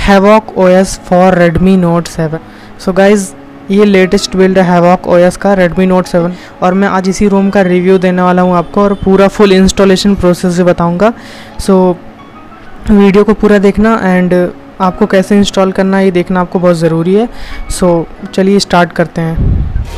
Havoc OS for Redmi Note 7। So guys, ये latest build है Havoc OS का Redmi Note 7 और मैं आज इसी रोम का रिव्यू देने वाला हूँ आपको और पूरा फुल इंस्टॉलेशन प्रोसेस भी बताऊँगा। सो वीडियो को पूरा देखना एंड आपको कैसे इंस्टॉल करना है ये देखना आपको बहुत ज़रूरी है। सो चलिए स्टार्ट करते हैं।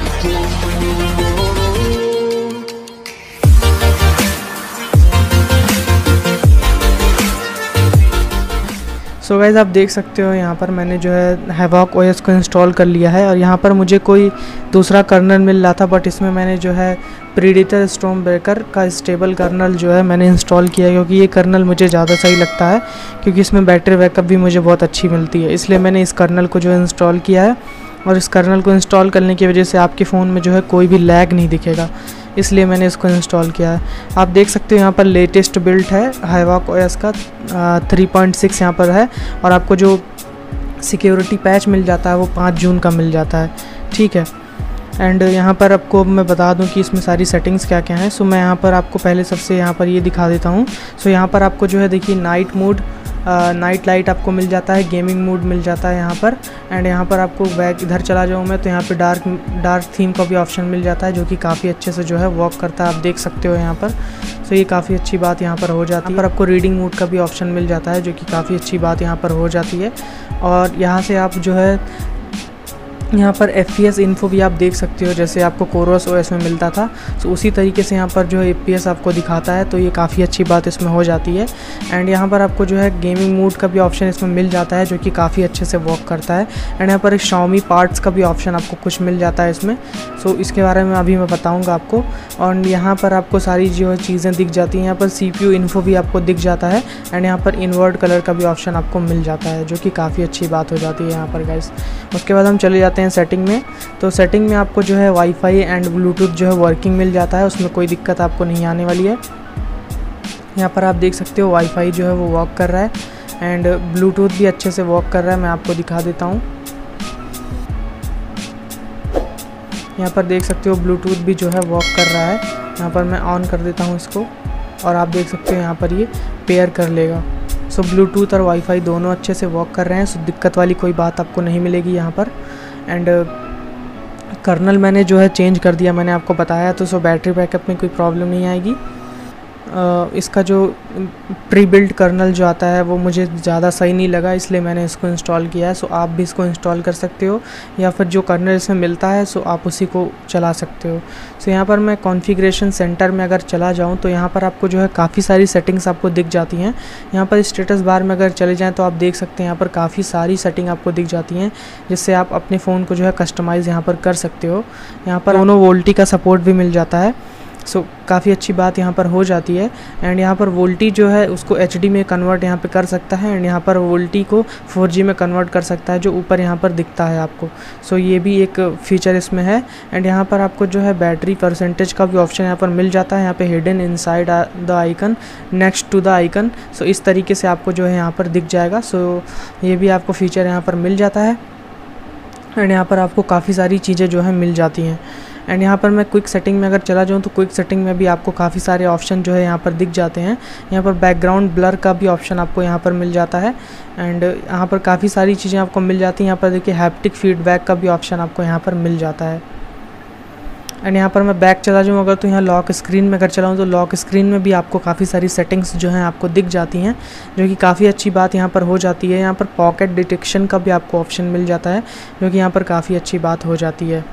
सो गाइज़, आप देख सकते हो यहाँ पर मैंने जो है हैवॉक ओएस को इंस्टॉल कर लिया है और यहाँ पर मुझे कोई दूसरा कर्नल मिल रहा था, बट इसमें मैंने जो है प्रीडेटर स्टॉर्म ब्रेकर का स्टेबल कर्नल जो है मैंने इंस्टॉल किया है, क्योंकि ये कर्नल मुझे ज़्यादा सही लगता है क्योंकि इसमें बैटरी बैकअप भी मुझे बहुत अच्छी मिलती है। इसलिए मैंने इस कर्नल को जो है इंस्टॉल किया है और इस कर्नल को इंस्टॉल करने की वजह से आपके फ़ोन में जो है कोई भी लैग नहीं दिखेगा, इसलिए मैंने इसको इंस्टॉल किया है। आप देख सकते हो यहाँ पर लेटेस्ट बिल्ड है हैवॉक ओएस का 3.6 यहाँ पर है और आपको जो सिक्योरिटी पैच मिल जाता है वो 5 जून का मिल जाता है, ठीक है। एंड यहाँ पर आपको मैं बता दूँ कि इसमें सारी सेटिंग्स क्या क्या हैं। सो मैं यहाँ पर आपको पहले सबसे यहाँ पर ये दिखा देता हूँ। सो यहाँ पर आपको जो है देखिए नाइट मोड, नाइट लाइट आपको मिल जाता है, गेमिंग मोड मिल जाता है यहाँ पर। एंड यहाँ पर आपको बैक इधर चला जाऊँ मैं तो यहाँ पे डार्क थीम का भी ऑप्शन मिल जाता है, जो कि काफ़ी अच्छे से जो है वर्क करता है, आप देख सकते हो यहाँ पर। सो ये काफ़ी अच्छी बात यहाँ पर हो जाती है। यहाँ पर आपको रीडिंग मोड का भी ऑप्शन मिल जाता है, जो कि काफ़ी अच्छी बात यहाँ पर हो जाती है। और यहाँ से आप जो है यहाँ पर FPS इन्फो भी आप देख सकते हो, जैसे आपको कोरोस ओएस में मिलता था। तो उसी तरीके से यहाँ पर जो है FPS आपको दिखाता है, तो ये काफ़ी अच्छी बात इसमें हो जाती है। एंड यहाँ पर आपको जो है गेमिंग मोड का भी ऑप्शन इसमें मिल जाता है, जो कि काफ़ी अच्छे से वर्क करता है। एंड यहाँ पर एक Xiaomi पार्ट्स का भी ऑप्शन आपको कुछ मिल जाता है इसमें। सो इसके बारे में अभी मैं बताऊँगा आपको। और यहाँ पर आपको सारी जो है चीज़ें दिख जाती हैं। यहाँ पर CPU इन्फो भी आपको दिख जाता है एंड यहाँ पर इन्वर्ट कलर का भी ऑप्शन आपको मिल जाता है, जो कि काफ़ी अच्छी बात हो जाती है यहाँ पर गाइस। उसके बाद हम चले जाते हैं सेटिंग में। तो सेटिंग में आपको जो है वाईफाई एंड ब्लूटूथ जो है वर्किंग मिल जाता है, उसमें कोई दिक्कत आपको नहीं आने वाली है। यहाँ पर आप देख सकते हो वाईफाई जो है वो वर्क कर रहा है एंड ब्लूटूथ भी अच्छे से वर्क कर रहा है। मैं आपको दिखा देता हूँ। यहाँ पर देख सकते हो ब्लूटूथ भी जो है वर्क कर रहा है। यहाँ पर मैं ऑन कर देता हूँ इसको और आप देख सकते हो यहाँ पर ये पेयर कर लेगा। सो ब्लूटूथ और वाईफाई दोनों अच्छे से वर्क कर रहे हैं, सो दिक्कत वाली कोई बात आपको नहीं मिलेगी यहाँ पर। एंड कर्नल मैंने जो है चेंज कर दिया, मैंने आपको बताया तो। सो बैटरी बैकअप में कोई प्रॉब्लम नहीं आएगी। इसका जो प्री बिल्ड कर्नल जो आता है वो मुझे ज़्यादा सही नहीं लगा, इसलिए मैंने इसको इंस्टॉल किया है। सो आप भी इसको इंस्टॉल कर सकते हो या फिर जो कर्नल इसमें मिलता है सो आप उसी को चला सकते हो। सो यहाँ पर मैं कॉन्फ़िगरेशन सेंटर में अगर चला जाऊँ तो यहाँ पर आपको जो है काफ़ी सारी सेटिंग्स आपको दिख जाती हैं। यहाँ पर स्टेटस बार में अगर चले जाएँ तो आप देख सकते हैं यहाँ पर काफ़ी सारी सेटिंग आपको दिख जाती हैं, जिससे आप अपने फ़ोन को जो है कस्टमाइज़ यहाँ पर कर सकते हो। यहाँ पर मोनो वोल्टी का सपोर्ट भी मिल जाता है, सो काफ़ी अच्छी बात यहाँ पर हो जाती है। एंड यहाँ पर वोल्टी जो है उसको HD में कन्वर्ट यहाँ पे कर सकता है एंड यहाँ पर वोल्टी को 4G में कन्वर्ट कर सकता है, जो ऊपर यहाँ पर दिखता है आपको। सो ये भी एक फ़ीचर इसमें है। एंड यहाँ पर आपको जो है बैटरी परसेंटेज का भी ऑप्शन यहाँ पर मिल जाता है, यहाँ पे hidden inside the icon next to the icon. So इस तरीके से आपको जो है यहाँ पर दिख जाएगा। सो ये भी आपको फ़ीचर यहाँ पर मिल जाता है एंड यहाँ पर आपको काफ़ी सारी चीज़ें जो है मिल जाती हैं। एंड यहाँ पर मैं क्विक सेटिंग में अगर चला जाऊँ तो क्विक सेटिंग में भी आपको काफ़ी सारे ऑप्शन जो है यहाँ पर दिख जाते हैं। यहाँ पर बैकग्राउंड ब्लर का भी ऑप्शन आपको यहाँ पर मिल जाता है एंड यहाँ पर काफ़ी सारी चीज़ें आपको मिल जाती हैं। यहाँ पर देखिए हैप्टिक फीडबैक का भी ऑप्शन आपको यहाँ पर मिल जाता है। एंड यहाँ पर मैं बैक चला जाऊँ अगर तो यहाँ लॉक स्क्रीन में अगर चलाऊँ तो लॉक स्क्रीन में भी आपको काफ़ी सारी सेटिंग्स जो हैं आपको दिख जाती हैं, जो कि काफ़ी अच्छी बात यहाँ पर हो जाती है। यहाँ पर पॉकेट डिटेक्शन का भी आपको ऑप्शन मिल जाता है, जो कि यहाँ पर काफ़ी अच्छी बात हो जाती है।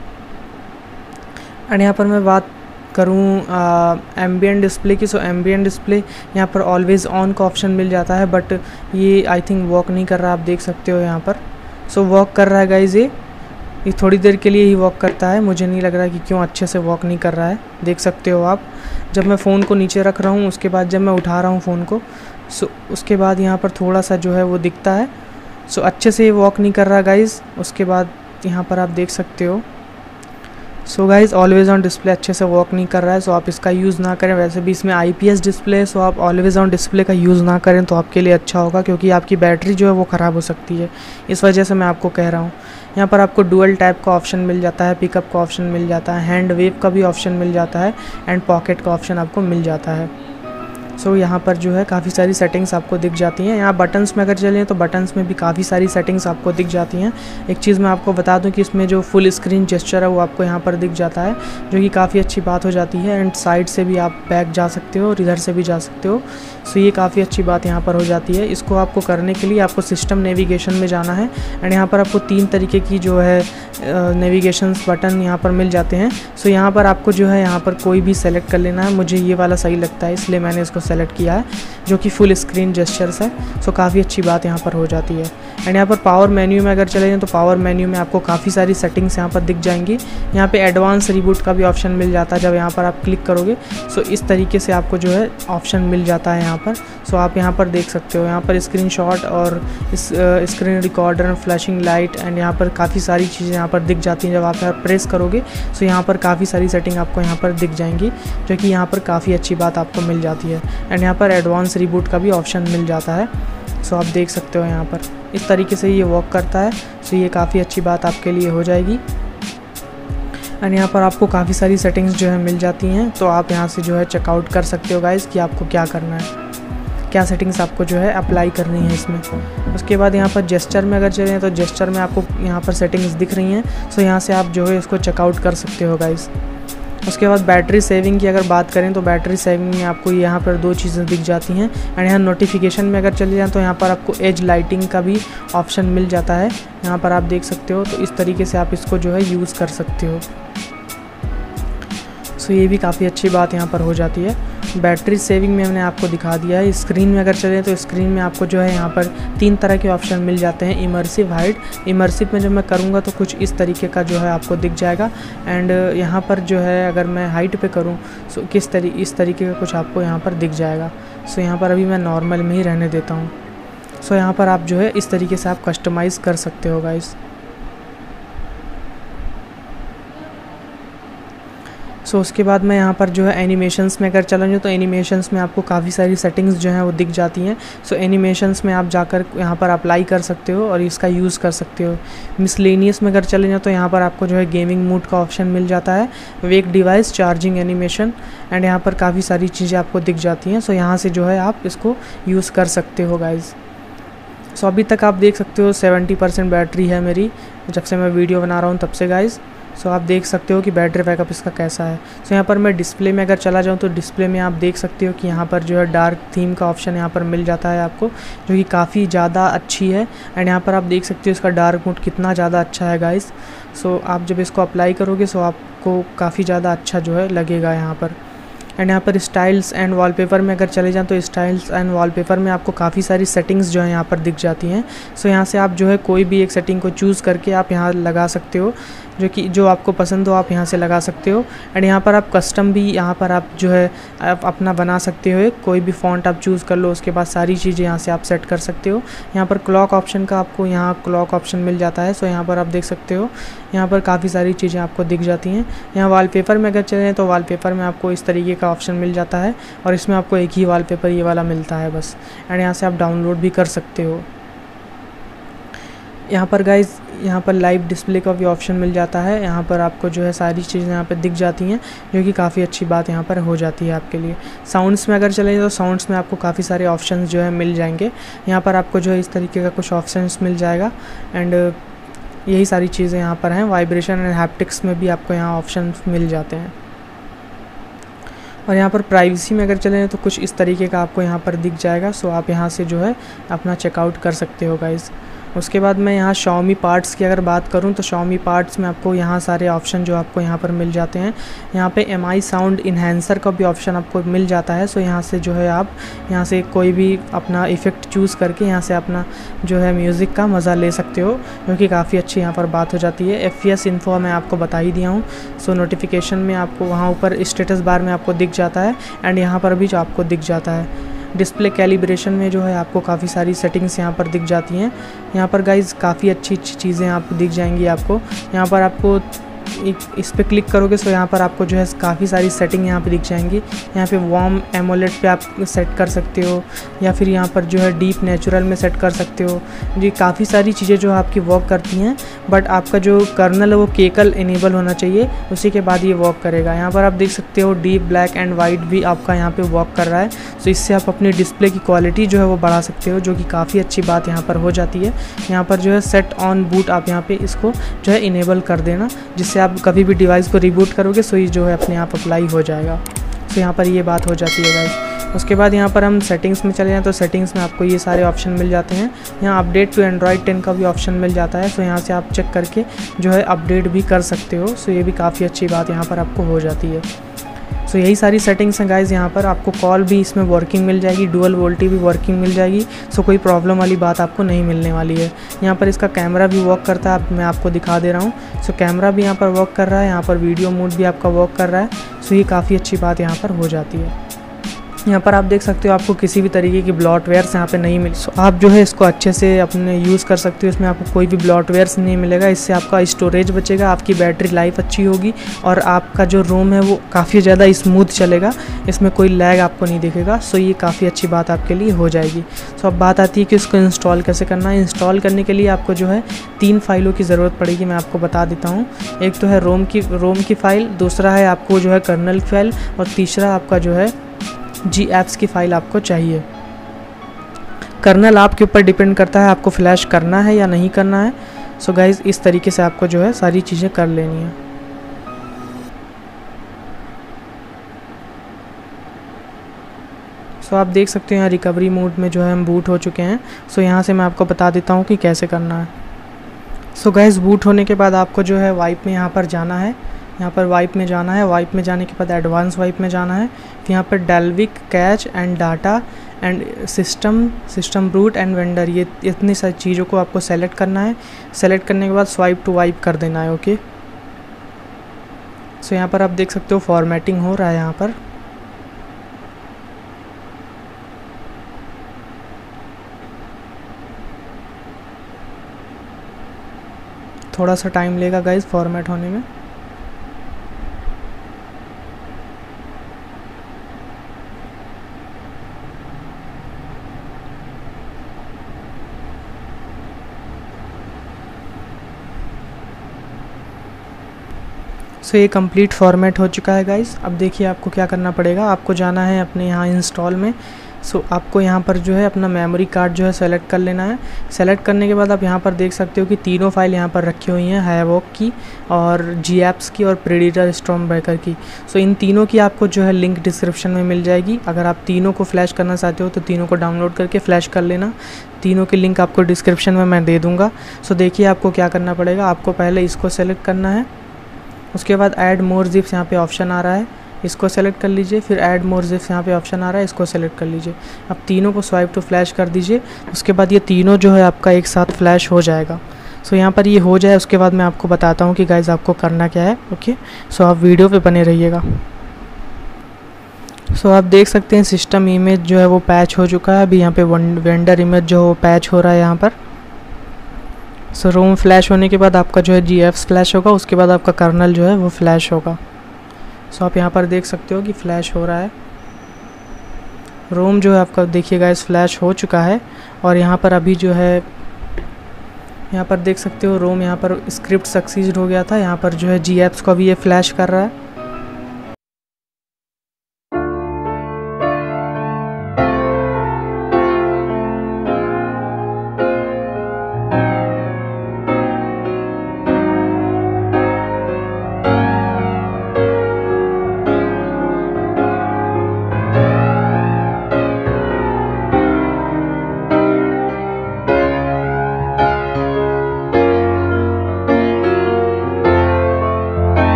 एंड यहाँ पर मैं बात करूँ एम्बिएंट डिस्प्ले की। सो एम्बिएंट डिस्प्ले यहाँ पर ऑलवेज़ ऑन का ऑप्शन मिल जाता है, बट ये आई थिंक वर्क नहीं कर रहा, आप देख सकते हो यहाँ पर। सो वर्क कर रहा है गाइज, ये थोड़ी देर के लिए ही वर्क करता है, मुझे नहीं लग रहा कि क्यों अच्छे से वर्क नहीं कर रहा है। देख सकते हो आप, जब मैं फ़ोन को नीचे रख रहा हूँ उसके बाद जब मैं उठा रहा हूँ फ़ोन को, सो उसके बाद यहाँ पर थोड़ा सा जो है वो दिखता है। सो अच्छे से ये वर्क नहीं कर रहा गाइज़। उसके बाद यहाँ पर आप देख सकते हो। So guys, always on display अच्छे से वर्क नहीं कर रहा है, सो आप इसका यूज़ ना करें। वैसे भी इसमें IPS डिस्प्ले है, सो आप ऑलवेज़ ऑन डिस्प्ले का यूज़ ना करें तो आपके लिए अच्छा होगा, क्योंकि आपकी बैटरी जो है वो ख़राब हो सकती है। इस वजह से मैं आपको कह रहा हूँ। यहाँ पर आपको डुअल टैप का ऑप्शन मिल जाता है, पिकअप का ऑप्शन मिल जाता है, हैंड वेव का भी ऑप्शन मिल जाता है एंड पॉकेट का ऑप्शन आपको मिल जाता है। सो यहाँ पर जो है काफ़ी सारी सेटिंग्स आपको दिख जाती हैं। यहाँ बटन्स में अगर चलें तो बटन्स में भी काफ़ी सारी सेटिंग्स आपको दिख जाती हैं। एक चीज़ मैं आपको बता दूं कि इसमें जो फुल स्क्रीन जेस्चर है वो आपको यहाँ पर दिख जाता है, जो कि काफ़ी अच्छी बात हो जाती है। एंड साइड से भी आप बैक जा सकते हो और इधर से भी जा सकते हो। सो ये काफ़ी अच्छी बात यहाँ पर हो जाती है। इसको आपको करने के लिए आपको सिस्टम नेविगेशन में जाना है एंड यहाँ पर आपको 3 तरीके की जो है नेविगेशन बटन यहाँ पर मिल जाते हैं। सो यहाँ पर आपको जो है यहाँ पर कोई भी सेलेक्ट कर लेना है। मुझे ये वाला सही लगता है इसलिए मैंने इसको सेलेक्ट किया है, जो कि फुल स्क्रीन जेस्चर्स है। सो काफ़ी अच्छी बात यहाँ पर हो जाती है। एंड यहाँ पर पावर मेन्यू में अगर चले जाएँ तो पावर मेन्यू में आपको काफ़ी सारी सेटिंग्स यहाँ पर दिख जाएंगी। यहाँ पे एडवांस रिबूट का भी ऑप्शन मिल जाता है। जब यहाँ पर आप क्लिक करोगे सो इस तरीके से आपको जो है ऑप्शन मिल जाता है यहाँ पर। सो आप यहाँ पर देख सकते हो, यहाँ पर स्क्रीनशॉट और इस screen recorder, flashing light and यहाँ पर काफ़ी सारी चीज़ें यहाँ पर दिख जाती हैं। जब आप यहाँ प्रेस करोगे सो यहाँ पर काफ़ी सारी सेटिंग आपको यहाँ पर दिख जाएंगी, जो कि यहाँ पर काफ़ी अच्छी बात आपको मिल जाती है। एंड यहाँ पर एडवांस रिबूट का भी ऑप्शन मिल जाता है। सो आप देख सकते हो यहाँ पर इस तरीके से ये वर्क करता है। सो ये काफ़ी अच्छी बात आपके लिए हो जाएगी। एंड यहाँ पर आपको काफ़ी सारी सेटिंग्स जो है मिल जाती हैं, तो आप यहाँ से जो है चेकआउट कर सकते हो गाइस कि आपको क्या करना है, क्या सेटिंग्स आपको जो है अप्लाई करनी है इसमें। उसके बाद यहाँ पर जेस्चर में अगर चलें तो जेस्चर में आपको यहाँ पर सेटिंग्स दिख रही हैं। सो यहाँ से आप जो है इसको चेकआउट कर सकते हो गाइस। उसके बाद बैटरी सेविंग की अगर बात करें तो बैटरी सेविंग में आपको यहाँ पर 2 चीज़ें दिख जाती हैं। एंड यहाँ नोटिफिकेशन में अगर चले जाएँ तो यहाँ पर आपको एज लाइटिंग का भी ऑप्शन मिल जाता है। यहाँ पर आप देख सकते हो, तो इस तरीके से आप इसको जो है यूज़ कर सकते हो। सो ये भी काफ़ी अच्छी बात यहाँ पर हो जाती है। बैटरी सेविंग में मैंने आपको दिखा दिया है। स्क्रीन में अगर चलें तो स्क्रीन में आपको जो है यहाँ पर 3 तरह के ऑप्शन मिल जाते हैं। Immersive, hide. इमर्सिव में जब मैं करूँगा तो कुछ इस तरीके का जो है आपको दिख जाएगा। एंड यहाँ पर जो है अगर मैं हाइट पे करूँ सो इस तरीके का कुछ आपको यहाँ पर दिख जाएगा। सो यहाँ पर अभी मैं नॉर्मल में ही रहने देता हूँ। सो यहाँ पर आप जो है इस तरीके से आप कस्टमाइज़ कर सकते हो गाइस। सो उसके बाद मैं यहाँ पर जो है एनिमेशंस में अगर चला जाऊँ तो एनिमेशंस में आपको काफ़ी सारी सेटिंग्स जो हैं वो दिख जाती हैं। सो एनिमेशंस में आप जाकर यहाँ पर अप्लाई कर सकते हो और इसका यूज़ कर सकते हो। मिसलेनियस में अगर चले जाओ तो यहाँ पर आपको जो है गेमिंग मोड का ऑप्शन मिल जाता है, wake device, charging animation and यहाँ पर काफ़ी सारी चीज़ें आपको दिख जाती हैं। सो यहाँ से जो है आप इसको यूज़ कर सकते हो गाइज़। सो अभी तक आप देख सकते हो 70% बैटरी है मेरी जब से मैं वीडियो बना रहा हूँ तब से गाइज़। सो आप देख सकते हो कि बैटरी बैकअप इसका कैसा है। सो यहाँ पर मैं डिस्प्ले में अगर चला जाऊँ तो डिस्प्ले में आप देख सकते हो कि यहाँ पर जो है डार्क थीम का ऑप्शन यहाँ पर मिल जाता है आपको, जो कि काफ़ी ज़्यादा अच्छी है। एंड यहाँ पर आप देख सकते हो इसका डार्क मोड कितना ज़्यादा अच्छा है गाइस। सो आप जब इसको अप्लाई करोगे सो आपको काफ़ी ज़्यादा अच्छा जो है लगेगा यहाँ पर। एंड यहाँ पर स्टाइल्स एंड वॉलपेपर में अगर चले जाएँ तो स्टाइल्स एंड वॉलपेपर में आपको काफ़ी सारी सेटिंग्स जो है यहाँ पर दिख जाती हैं। सो यहाँ से आप जो है कोई भी एक सेटिंग को चूज़ करके आप यहाँ लगा सकते हो, जो आपको पसंद हो आप यहाँ से लगा सकते हो। एंड यहाँ पर आप कस्टम भी यहाँ पर आप जो है आप अपना बना सकते हो। कोई भी फ़ॉन्ट आप चूज़ कर लो, उसके बाद सारी चीज़ें यहाँ से आप सेट कर सकते हो। यहाँ पर क्लॉक ऑप्शन का आपको यहाँ क्लॉक ऑप्शन मिल जाता है। सो यहाँ पर आप देख सकते हो, यहाँ पर काफ़ी सारी चीज़ें आपको दिख जाती हैं। यहाँ वॉलपेपर में अगर चलें तो वॉलपेपर में आपको इस तरीके का ऑप्शन मिल जाता है और इसमें आपको एक ही वॉलपेपर ये वाला मिलता है बस। एंड यहाँ से आप डाउनलोड भी कर सकते हो। यहाँ पर गाइज़ यहाँ पर लाइव डिस्प्ले का भी ऑप्शन मिल जाता है। यहाँ पर आपको जो है सारी चीज़ें यहाँ पर दिख जाती हैं, जो कि काफ़ी अच्छी बात यहाँ पर हो जाती है आपके लिए। साउंड्स में अगर चले तो साउंड्स में आपको काफ़ी सारे ऑप्शंस जो है मिल जाएंगे। यहाँ पर आपको जो है इस तरीके का कुछ ऑप्शंस मिल जाएगा। एंड यही सारी चीज़ें यहाँ पर हैं। वाइब्रेशन एंड हैप्टिक्स में भी आपको यहाँ ऑप्शन मिल जाते हैं। और यहाँ पर प्राइवेसी में अगर चलें तो कुछ इस तरीके का आपको यहाँ पर दिख जाएगा। सो आप यहाँ से जो है अपना चेकआउट कर सकते हो गाइज़। उसके बाद मैं यहाँ Xiaomi पार्ट्स की अगर बात करूँ तो Xiaomi पार्ट्स में आपको यहाँ सारे ऑप्शन जो आपको यहाँ पर मिल जाते हैं। यहाँ पे MI साउंड इन्हेंसर का भी ऑप्शन आपको मिल जाता है। सो यहाँ से जो है आप यहाँ से कोई भी अपना इफ़ेक्ट चूज़ करके यहाँ से अपना जो है म्यूज़िक का मज़ा ले सकते हो, जो कि काफ़ी अच्छी यहाँ पर बात हो जाती है। FPS इन्फो मैं आपको बता ही दिया हूँ। सो नोटिफिकेशन में आपको वहाँ ऊपर स्टेटस बार में आपको दिख जाता है एंड यहाँ पर भी जो आपको दिख जाता है। डिस्प्ले कैलिब्रेशन में जो है आपको काफ़ी सारी सेटिंग्स यहाँ पर दिख जाती हैं। यहाँ पर गाइज़ काफ़ी अच्छी चीज़ें आपको दिख जाएंगी। आपको यहाँ पर आपको इस पर क्लिक करोगे सो यहाँ पर आपको जो है काफ़ी सारी सेटिंग यहाँ पे दिख जाएंगी। यहाँ पे वार्म एमोलेड पे आप सेट कर सकते हो, या फिर यहाँ पर जो है डीप नेचुरल में सेट कर सकते हो। जी काफ़ी सारी चीज़ें जो आपकी वर्क करती हैं, बट आपका जो कर्नल है वो केकल इनेबल होना चाहिए, उसी के बाद ये वर्क करेगा। यहाँ पर आप देख सकते हो डीप ब्लैक एंड वाइट भी आपका यहाँ पे वर्क कर रहा है। सो इससे आप अपनी डिस्प्ले की क्वालिटी जो है वो बढ़ा सकते हो, जो कि काफ़ी अच्छी बात यहाँ पर हो जाती है। यहाँ पर जो है सेट ऑन बूट आप यहाँ पे इसको जो है इनेबल कर देना, जिससे आप कभी भी डिवाइस को रिबूट करोगे सो ये जो है अपने आप अप्लाई हो जाएगा। तो यहाँ पर ये बात हो जाती है गाइस। उसके बाद यहाँ पर हम सेटिंग्स में चले जाएँ तो सेटिंग्स में आपको ये सारे ऑप्शन मिल जाते हैं। यहाँ अपडेट टू एंड्रॉयड 10 का भी ऑप्शन मिल जाता है। सो यहाँ से आप चेक करके जो है अपडेट भी कर सकते हो। सो ये भी काफ़ी अच्छी बात यहाँ पर आपको हो जाती है। सो यही सारी सेटिंग्स हैं गाइज़। यहाँ पर आपको कॉल भी इसमें वर्किंग मिल जाएगी, डुअल वोल्टी भी वर्किंग मिल जाएगी। सो कोई प्रॉब्लम वाली बात आपको नहीं मिलने वाली है। यहाँ पर इसका कैमरा भी वर्क करता है, मैं आपको दिखा दे रहा हूँ। सो कैमरा भी यहाँ पर वर्क कर रहा है, यहाँ पर वीडियो मोड भी आपका वर्क कर रहा है। सो ये काफ़ी अच्छी बात यहाँ पर हो जाती है। यहाँ पर आप देख सकते हो आपको किसी भी तरीके की ब्लॉटवेयर्स यहाँ पे नहीं मिल, आप जो है इसको अच्छे से अपने यूज़ कर सकते हो। इसमें आपको कोई भी ब्लॉटवेयर्स नहीं मिलेगा। इससे आपका स्टोरेज बचेगा, आपकी बैटरी लाइफ अच्छी होगी और आपका जो रोम है वो काफ़ी ज़्यादा स्मूथ चलेगा। इसमें कोई लैग आपको नहीं दिखेगा। सो ये काफ़ी अच्छी बात आपके लिए हो जाएगी। सो अब बात आती है कि इसको इंस्टॉल कैसे करना है। इंस्टॉल करने के लिए आपको जो है 3 फाइलों की ज़रूरत पड़ेगी, मैं आपको बता देता हूँ। एक तो है रोम की फ़ाइल, दूसरा है आपको जो है कर्नल फाइल, और तीसरा आपका जो है जी ऐप्स की फ़ाइल आपको चाहिए। कर्नल आपके ऊपर डिपेंड करता है आपको फ्लैश करना है या नहीं करना है। सो गाइज़ इस तरीके से आपको जो है सारी चीज़ें कर लेनी है। सो आप देख सकते हो यहाँ रिकवरी मोड में जो है हम बूट हो चुके हैं। सो यहाँ से मैं आपको बता देता हूँ कि कैसे करना है। सो गाइज़ बूट होने के बाद आपको जो है वाइप में यहाँ पर जाना है। यहाँ पर वाइप में जाना है। वाइप में जाने के बाद एडवांस वाइप में जाना है। फिर यहाँ पर Dalvik, cache and data and system root and vendor, ये इतनी सारी चीज़ों को आपको सेलेक्ट करना है। सेलेक्ट करने के बाद स्वाइप टू वाइप कर देना है। ओके। सो यहाँ पर आप देख सकते हो फॉर्मेटिंग हो रहा है यहाँ पर। थोड़ा सा टाइम लेगा गाइज फॉर्मेट होने में। सो ये कंप्लीट फॉर्मेट हो चुका है गाइस। अब देखिए आपको क्या करना पड़ेगा। आपको जाना है अपने यहाँ इंस्टॉल में। सो आपको यहाँ पर जो है अपना मेमोरी कार्ड जो है सेलेक्ट कर लेना है। सेलेक्ट करने के बाद आप यहाँ पर देख सकते हो कि तीनों फाइल यहाँ पर रखी हुई हैं, हैवॉक की और जी ऐप्स की और प्रेडेटर स्टॉर्म ब्रेकर की। सो इन तीनों की आपको जो है लिंक डिस्क्रिप्शन में मिल जाएगी। अगर आप तीनों को फ्लैश करना चाहते हो तो तीनों को डाउनलोड करके फ्लैश कर लेना। तीनों की लिंक आपको डिस्क्रिप्शन में मैं दे दूँगा। सो देखिए आपको क्या करना पड़ेगा। आपको पहले इसको सेलेक्ट करना है, उसके बाद ऐड मोर जिप्स यहाँ पे ऑप्शन आ रहा है, इसको सेलेक्ट कर लीजिए। फिर ऐड मोर जिप्स यहाँ पे ऑप्शन आ रहा है, इसको सेलेक्ट कर लीजिए। अब तीनों को स्वाइप टू फ्लैश कर दीजिए। उसके बाद ये तीनों जो है आपका एक साथ फ्लैश हो जाएगा। सो यहाँ पर ये हो जाए उसके बाद मैं आपको बताता हूँ कि गाइज़ आपको करना क्या है। ओके। सो आप वीडियो पे बने रहिएगा। सो आप देख सकते हैं सिस्टम इमेज जो है वो पैच हो चुका है। अभी यहाँ पे वेंडर इमेज जो वो पैच हो रहा है यहाँ पर। सो रोम फ्लैश होने के बाद आपका जो है जी एफ फ्लैश होगा, उसके बाद आपका कर्नल जो है वो फ्लैश होगा। सो आप यहाँ पर देख सकते हो कि फ्लैश हो रहा है। रोम जो है आपका देखिएगा इस फ्लैश हो चुका है। और यहाँ पर अभी जो है यहाँ पर देख सकते हो रोम यहाँ पर स्क्रिप्ट सक्सीड हो गया था। यहाँ पर जो है जी एप्स को अभी ये फ्लैश कर रहा है।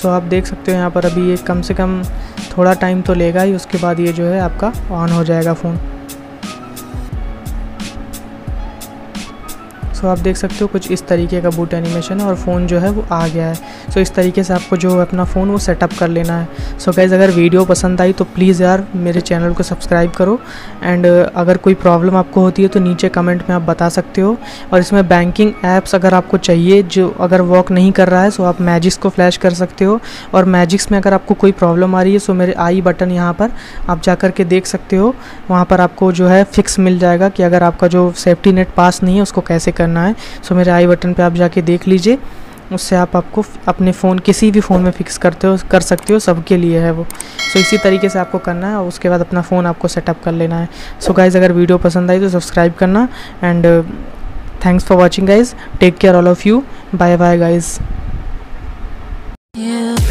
सो आप देख सकते हो यहाँ पर अभी ये कम से कम थोड़ा टाइम तो लेगा ही, उसके बाद ये जो है आपका ऑन हो जाएगा फ़ोन। सो आप देख सकते हो कुछ इस तरीके का बूट एनिमेशन है और फ़ोन जो है वो आ गया है। सो इस तरीके से आपको जो अपना फ़ोन वो सेटअप कर लेना है। सो गाइज़ अगर वीडियो पसंद आई तो प्लीज़ यार मेरे चैनल को सब्सक्राइब करो, एंड अगर कोई प्रॉब्लम आपको होती है तो नीचे कमेंट में आप बता सकते हो। और इसमें बैंकिंग ऐप्स अगर आपको चाहिए जो अगर वर्क नहीं कर रहा है सो आप मैजिक्स को फ्लैश कर सकते हो। और मैजिक्स में अगर आपको कोई प्रॉब्लम आ रही है सो मेरे आई बटन यहाँ पर आप जा कर के देख सकते हो, वहाँ पर आपको जो है फिक्स मिल जाएगा कि अगर आपका जो सेफ्टी नेट पास नहीं है उसको कैसे करना है। सो मेरे आई बटन पे आप जाके देख लीजिए, उससे आपको अपने फ़ोन किसी भी फ़ोन में फिक्स कर सकते हो, सबके लिए है वो। सो इसी तरीके से आपको करना है और उसके बाद अपना फ़ोन आपको सेटअप कर लेना है। सो गाइज़ अगर वीडियो पसंद आई तो सब्सक्राइब करना, and thanks for watching guys, take care all of you, bye bye guys.